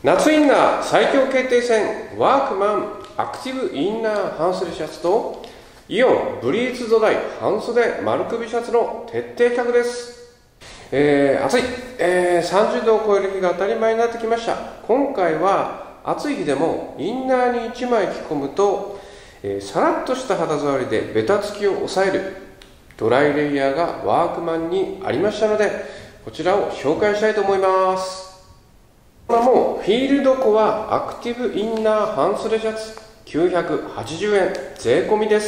夏インナー最強決定戦ワークマンアクティブインナー半袖シャツとイオンブリーズドライ半袖丸首シャツの徹底比較です。暑い、30度を超える日が当たり前になってきました。今回は暑い日でもインナーに1枚着込むと、さらっとした肌触りでベタつきを抑えるドライレイヤーがワークマンにありましたので、こちらを紹介したいと思います。もうフィールドコアアクティブインナー半袖シャツ980円税込みです。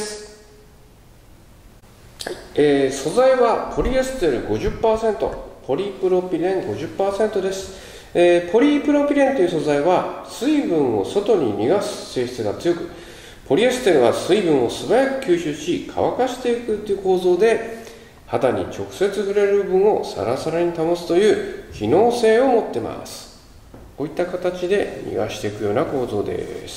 素材はポリエステル 50%、ポリプロピレン 50% です。ポリプロピレンという素材は水分を外に逃がす性質が強く、ポリエステルは水分を素早く吸収し乾かしていくという構造で、肌に直接触れる部分をサラサラに保つという機能性を持っています。こういった形で逃がしていくような構造です。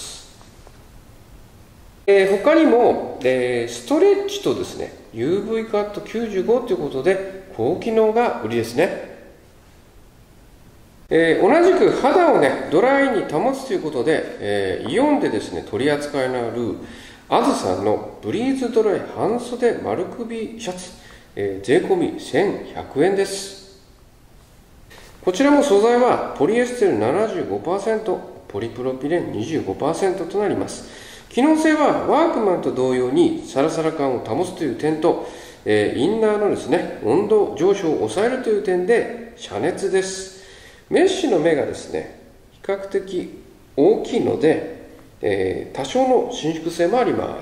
他にも、ストレッチとですね UV カット95ということで高機能が売りですね。同じく肌をねドライに保つということで、イオンでですね取り扱いのあるあずさんのブリーズドライ半袖丸首シャツ、税込み1100円です。こちらも素材はポリエステル 75%、ポリプロピレン 25% となります。機能性はワークマンと同様にサラサラ感を保つという点と、インナーのですね温度上昇を抑えるという点で遮熱です。メッシュの目がですね比較的大きいので、多少の伸縮性もあります。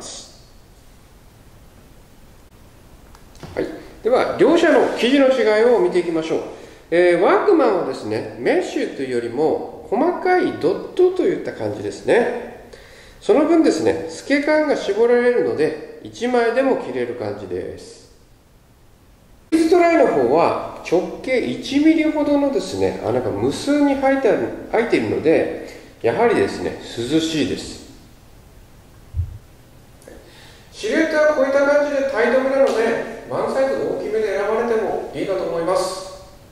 はい、では両者の生地の違いを見ていきましょう。ワークマンはですねメッシュというよりも細かいドットといった感じですね。その分ですね透け感が絞られるので1枚でも着れる感じです。ブリーズドライの方は直径1ミリほどのですね穴が無数に開いているので、やはりですね涼しいです。シルエットはこういった感じでタイトめなのでワンサイズ大きめで選ばれてもいいかと思います。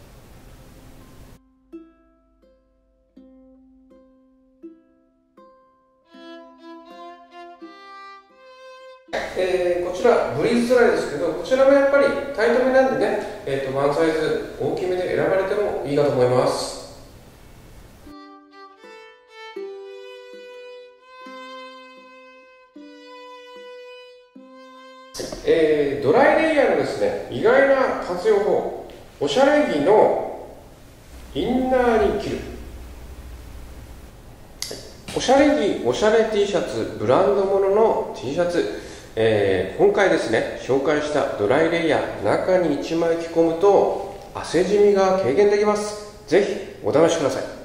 こちらブリーズドライですけど、こちらもやっぱりタイトめなんでね、ワンサイズ大きめで選ばれてもいいかと思います。ドライレイヤーのですね意外な活用法、おしゃれ着のインナーに着る、おしゃれ着、おしゃれ T シャツ、ブランドものの T シャツ、今回ですね紹介したドライレイヤー、中に1枚着込むと汗じみが軽減できます。ぜひお試しください。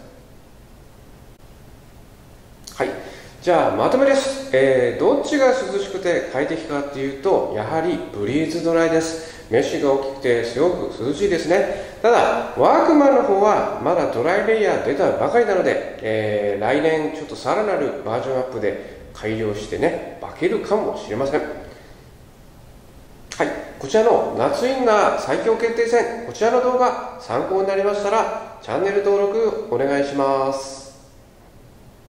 はい、じゃあまとめです。どっちが涼しくて快適かっていうと、やはりブリーズドライです。メッシュが大きくてすごく涼しいですね。ただワークマンの方はまだドライレイヤー出たばかりなので、来年ちょっとさらなるバージョンアップで改良してね化けるかもしれません。はい、こちらの夏インナー最強決定戦、こちらの動画参考になりましたらチャンネル登録お願いします。